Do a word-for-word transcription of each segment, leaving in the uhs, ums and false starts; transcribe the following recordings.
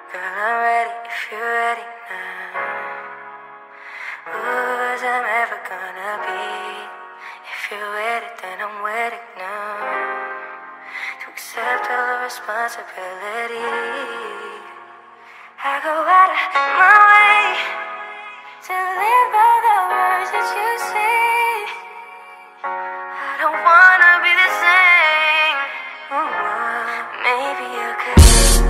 Girl, I'm ready if you're ready now. Ooh, as I'm ever gonna be. If you're with it, then I'm with it now. To accept all the responsibility. I go out of my way to live by the words that you say. I don't wanna be the same. Ooh, maybe you could.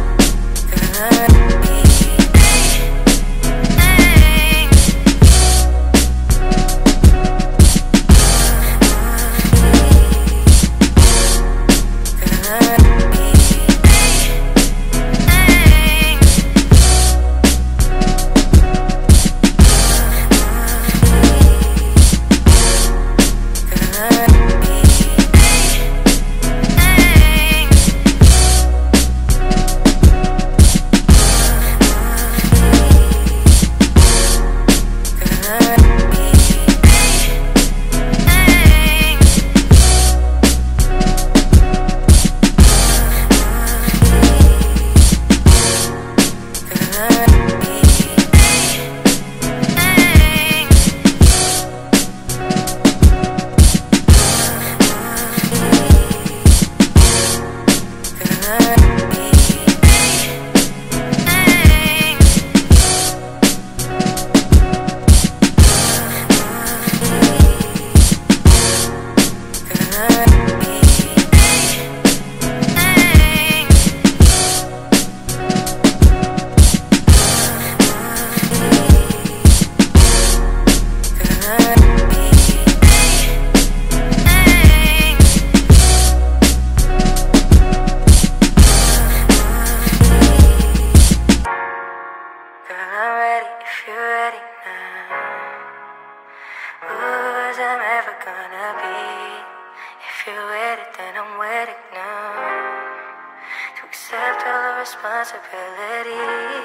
I'm ever gonna be. If you're with it, then I'm with it now. To accept all the responsibility.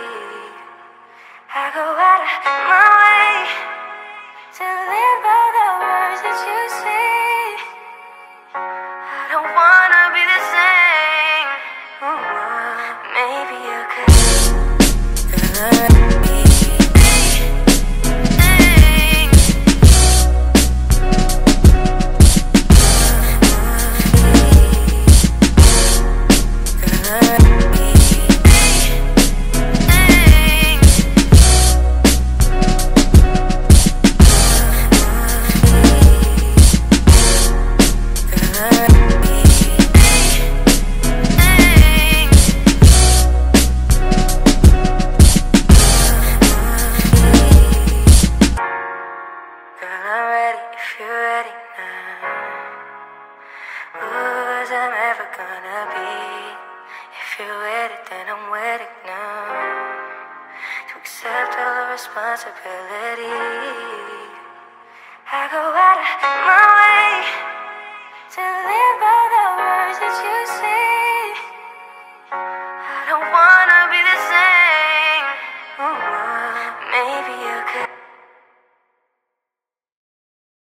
I go out of my way to live by the words that you say. I don't wanna be the same. Ooh, maybe you could. I'm ever gonna be. If you're with it, then I'm with it now. To accept all the responsibility. I go out of my way to live by the words that you say.